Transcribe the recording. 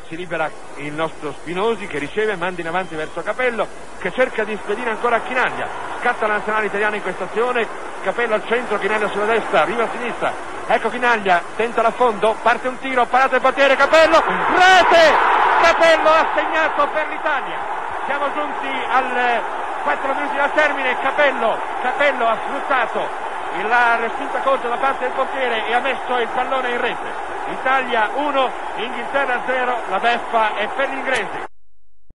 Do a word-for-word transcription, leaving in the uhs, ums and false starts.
si libera il nostro Spinosi che riceve, manda in avanti verso Capello che cerca di spedire ancora a Chinaglia, scatta la nazionale italiana in questa azione, Capello al centro, Chinaglia sulla destra, arriva a sinistra, ecco Chinaglia, tenta l'affondo, parte un tiro, parato il portiere, Capello, rete! Capello ha segnato per l'Italia, siamo giunti al quattro minuti dal termine, Capello, Capello ha sfruttato la respinta corta da parte del portiere e ha messo il pallone in rete. Italia uno, Inghilterra zero, la beffa è per gli inglesi.